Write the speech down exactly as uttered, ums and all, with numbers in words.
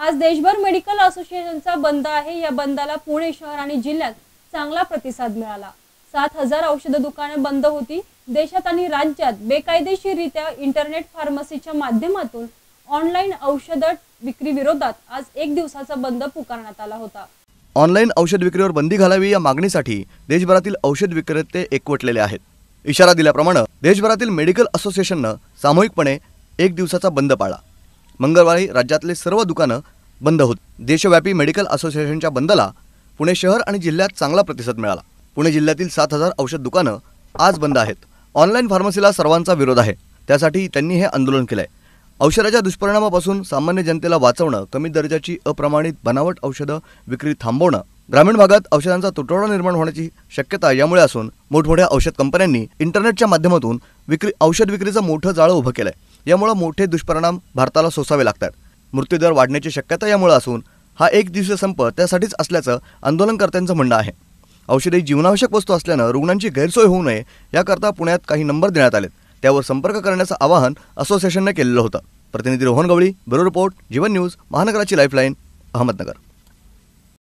आज देशभर मेडिकल असोसिएशनचा बंद आहे। या बंदाला पुणे शहर आणि जिल्ह्यात चांगला प्रतिसाद मिळाला। सात हजार औषध दुकाने बंद होती। देशात आणि राज्यात बेकायदेशीररित्या इंटरनेट फार्मसीच्या माध्यमातून ऑनलाईन औषध विक्री विरोधात आज एक दिवसाचा बंद पुकारण्यात आला होता। ऑनलाईन औषध विक्रीवर बंदी घालावी या मागणीसाठी देशभरातील औषध विक्रेते एकवटलेले आहेत। इशारा दिल्याप्रमाणे देशभरातील मेडिकल असोसिएशनने सामूहिकपणे एक दिवसाचा बंद पाळला। मंगळवारी राज्यातले सर्व दुकाने बंद होती। देशव्यापी मेडिकल असोसिएशनच्या बंदला पुणे शहर आणि जिल्ह्यात चांगला प्रतिसाद मिळाला। पुणे जिल्ह्यातील सात हजार औषध दुकाने आज बंद आहेत। ऑनलाईन फार्मसीला सर्वांचा विरोध आहे, त्यासाठी त्यांनी हे आंदोलन केले आहे। औषधाच्या दुष्परिणामापासून सामान्य जनतेला वाचवणं, कमी दर्जाची अप्रमाणित बनावट औषधं विक्री थांबवणं, ग्रामीण भागात औषधांचा तुटवडा निर्माण होण्याची शक्यता यामुळे असून मोठमोठ्या औषध कंपन्यांनी इंटरनेटच्या माध्यमातून विक्री औषध विक्रीचं मोठं जाळं उभं केलंय। यामुळे मोठे दुष्परिणाम भारताला सोसावे लागतात। मृत्यूदर वाढण्याची शक्यता यामुळे असून हा एक दिवसीय संप त्यासाठीच असल्याचं आंदोलनकर्त्यांचं म्हणणं आहे। औषधी जीवनावश्यक वस्तू असल्यानं रुग्णांची गैरसोय होऊ नये याकरता पुण्यात काही नंबर देण्यात आलेत, त्यावर संपर्क करण्याचं आवाहन असोसिएशनने केलेलं होतं। प्रतिनिधी Rohan Gawali, bureau report, Jeevan news, महानगराची लाईफलाईन, अहमदनगर।